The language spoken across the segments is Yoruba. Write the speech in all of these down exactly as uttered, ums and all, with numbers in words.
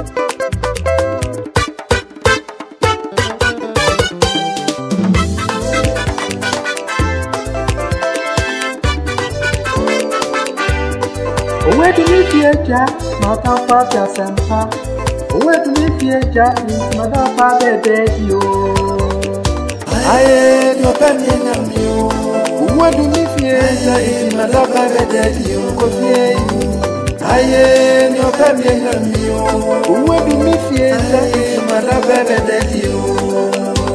Where do you fear Jack? Not a father, Sampa. Where do you fear Jack? Not a father, dead you. I ain't your penny and you. Where do you fear Jack? Not a father, dead you. I ain't your penny and you. Where do you fear Jack? Not a father, dead you.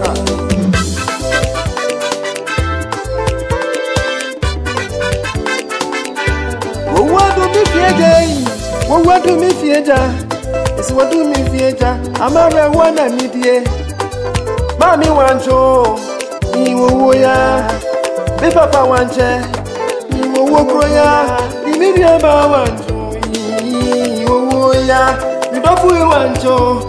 What do me fear? It's what do me fear? I'm a one and media. Mammy want to. You will ya. Be papa want chair. You will walk ya. You need your bow want to. You will ya. You don't feel want to.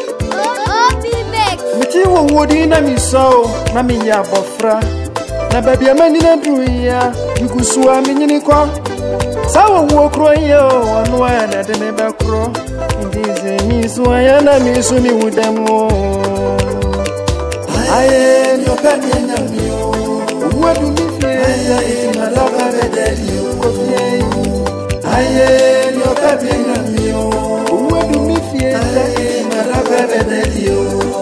Miti wo wodi na mi so na mi ya bofra. Na baby amani na duya. You go so amini ko. Sawa wo kro yo anu ana de me ba kro ndize mi so yana mi so mi wudamo aye no panye na mi o wadu mi fie ya ina la ba de yo ko fie aye no panye na mi o wadu mi fie ya ina la ba de yo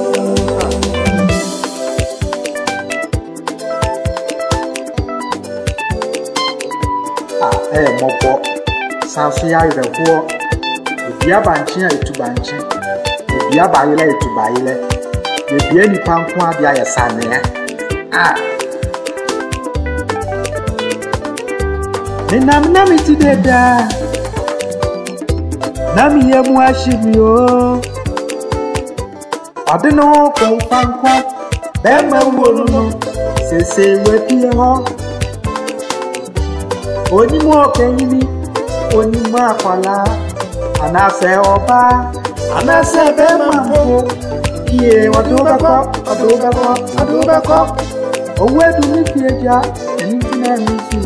eh mopo sanso ya ire ho bia banchi ya etubanchi bia bayile etubayile bia nipa nko ade ayesane ah Ninam nami tideda nami ye mu ashimi o ade no ko pankwa be ma wo no sese we pie ho Oni mo kenyini oni ma akwala anase oba anase be mambo iye waduba ko waduba ko waduba ko owe du mi fieja eni tina mi si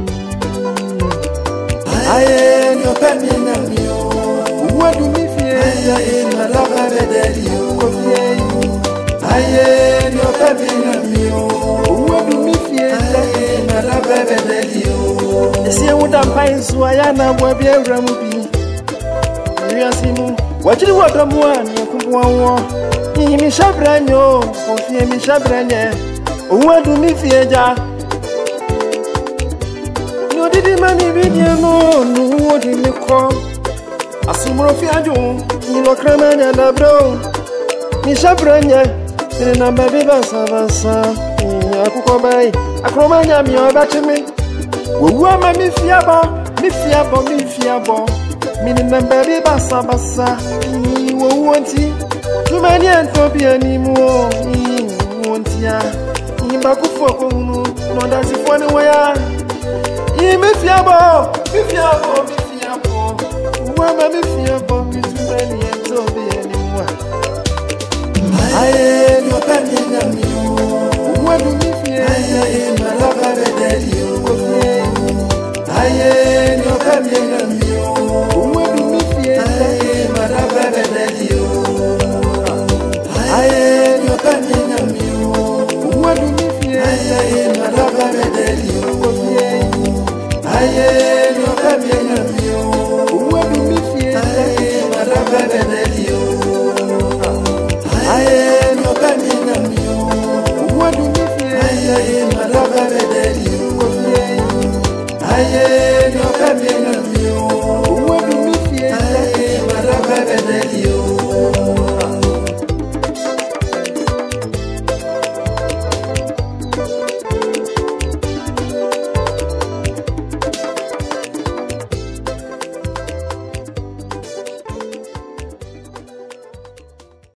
aye no pemi na mi o owe du mi fieja ina la bare de yo ko fie aye no pemi na mi o owe du mi fieja ina la bare de yo Esi wuda pai so ayana bo bia wramu bi Riasimu wachiri wodomu ani kumpo anwo Yi mi shabranyo ofie mi shabranye Owadu mi fieja No didi mani bidie no no wodi mi ko Asumro fiajo ni lo kramanya na bro Mi shabranye ni na baby basa basa Akuko bai akromanya mi obachimi Wo ma mi fiabo, mi fiabo, mi fiabo. Mi ni number bi basa basa. Ni wo wonti. Tu mani anto bi animu. Ni wonti ya. Ni ba ku foko nu. No da si fo ni wo ya. Ni mi fiabo, mi fiabo, mi fiabo. Wo ma mi fiabo, mi tu mani anto bi animu. Aye, no pende na mi. Wo du mi fiabo, e ma la ba de Dio. Aye, no pende na mi o, uwe du mi fie, aye, maraba de Dio. Aye, no pende na mi o, uwe du mi fie, aye, maraba de Dio. Aye, no pende na mi o, uwe du mi fie, aye, maraba de Dio. Aye, no pende na mi o, uwe du mi fie, aye, maraba de Dio. Aye, no pende na mi o, uwe du mi fie, aye, maraba de Dio.